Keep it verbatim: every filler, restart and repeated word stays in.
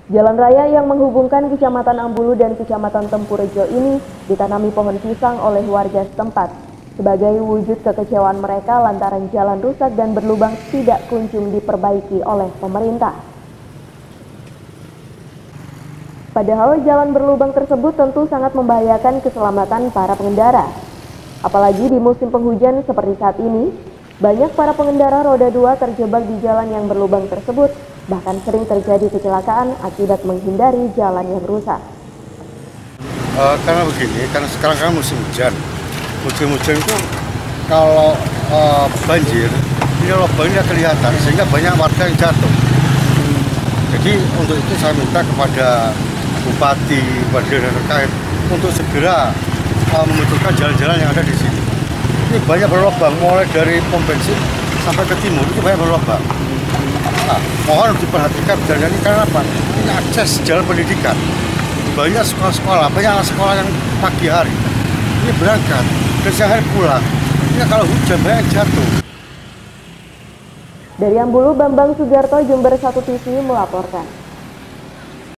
Jalan raya yang menghubungkan Kecamatan Ambulu dan Kecamatan Tempurejo ini ditanami pohon pisang oleh warga setempat. Sebagai wujud kekecewaan mereka lantaran jalan rusak dan berlubang tidak kunjung diperbaiki oleh pemerintah. Padahal jalan berlubang tersebut tentu sangat membahayakan keselamatan para pengendara. Apalagi di musim penghujan seperti saat ini, banyak para pengendara roda dua terjebak di jalan yang berlubang tersebut. Bahkan sering terjadi kecelakaan akibat menghindari jalan yang rusak. Uh, karena begini, karena sekarang kan musim hujan. Musim hujan itu kalau uh, banjir, ini lubangnya kelihatan sehingga banyak warga yang jatuh. Jadi untuk itu saya minta kepada Bupati, kepada dinas terkait untuk segera uh, membentukkan jalan-jalan yang ada di sini. Ini banyak berlubang, mulai dari pom bensin sampai ke timur itu banyak berlubang. Nah, mohon diperhatikan jalan ini karena apa? Ini akses jalan pendidikan. Banyak sekolah-sekolah, banyak sekolah yang pagi hari ini berangkat, dan siang hari pulang. Ini kalau hujan banyak jatuh. Dari Ambulu, Bambang Sugiarto, Jember satu T V melaporkan.